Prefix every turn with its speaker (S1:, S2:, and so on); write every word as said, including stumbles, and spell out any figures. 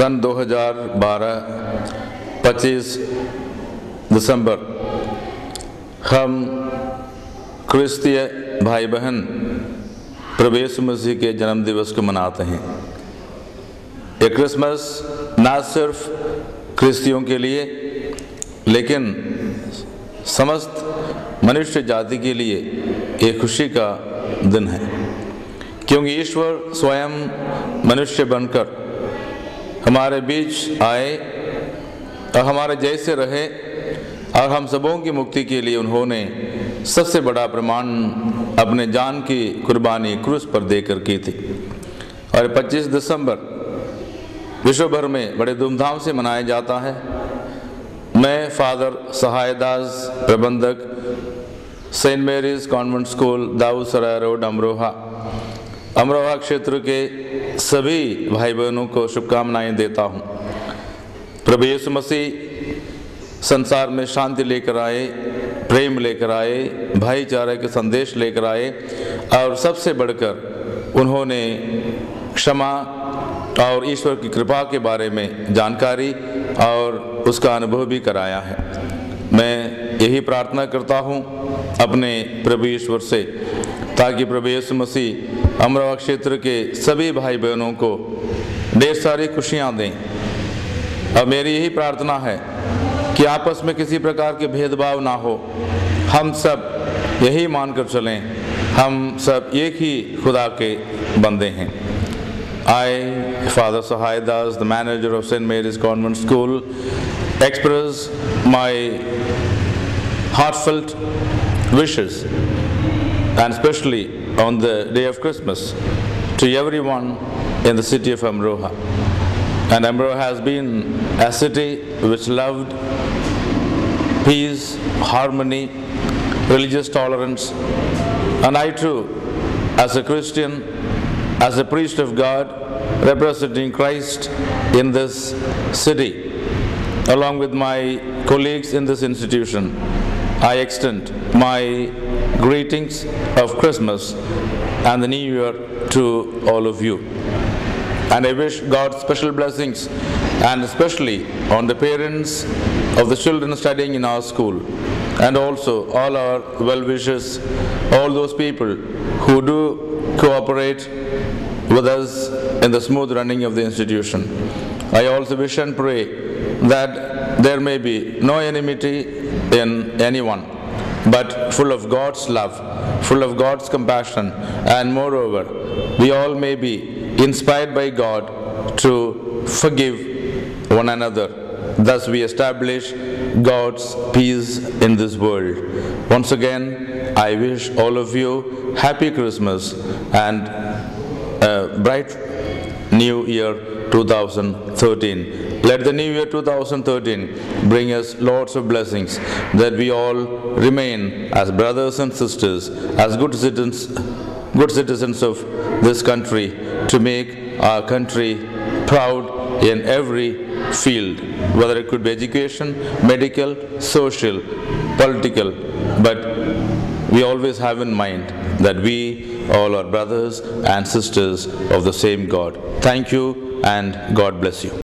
S1: सन दो हज़ार बारह पच्चीस दिसंबर हम क्रिस्तीय भाई बहन प्रभु यीशु मसीह के जन्म दिवस को मनाते हैं। ये क्रिसमस ना सिर्फ क्रिस्तियों के लिए लेकिन समस्त मनुष्य जाति के लिए एक खुशी का दिन है, क्योंकि ईश्वर स्वयं मनुष्य बनकर हमारे बीच आए और हमारे जैसे रहे और हम सबों की मुक्ति के लिए उन्होंने सबसे बड़ा प्रमाण अपने जान की कुर्बानी क्रूस पर देकर की थी। और पच्चीस दिसंबर विश्व भर में बड़े धूमधाम से मनाया जाता है। मैं फादर सहायदास, प्रबंधक, saint Mary's convent school, Daudsarai road, Amroha Amroha क्षेत्र के सभी भाई बहनों को शुभकामनाएं देता हूं। प्रभु यीशु मसीह संसार में शांति लेकर आए, प्रेम लेकर आए, भाईचारे के संदेश लेकर आए और सबसे बढ़कर उन्होंने क्षमा और ईश्वर की कृपा के बारे में जानकारी और उसका अनुभव भी कराया है। मैं यही प्रार्थना करता हूं अपने प्रभु ईश्वर से, ताकि प्रभु यीशु मसीह अमरोहा क्षेत्र के सभी भाई बहनों को ढेर सारी खुशियां दें। और मेरी यही प्रार्थना है कि आपस में किसी प्रकार के भेदभाव ना हो, हम सब यही मानकर चलें, हम सब एक ही खुदा के बंदे हैं। I, Father Sahayadas, the manager of Saint Mary's Convent School, express my heartfelt wishes, and especially on the day of Christmas, to everyone in the city of Amroha. And Amroha has been a city which loved peace, harmony, religious tolerance. And I too, as a Christian, as a priest of God, representing Christ in this city, along with my colleagues in this institution, I extend my greetings of Christmas and the New Year to all of you. And I wish God's special blessings, and especially on the parents of the children studying in our school, and also all our well-wishers, all those people who do cooperate with us in the smooth running of the institution. I also wish and pray that there may be no enmity in anyone, but full of God's love, full of God's compassion, and moreover, we all may be inspired by God to forgive one another. Thus we establish God's peace in this world. Once again, I wish all of you Happy Christmas and a bright New Year two thousand thirteen. Let the New Year two thousand thirteen bring us lots of blessings, that we all remain as brothers and sisters, as good citizens, good citizens of this country, to make our country proud in every field, whether it could be education, medical, social, political, but we always have in mind that we all are brothers and sisters of the same God. Thank you and God bless you.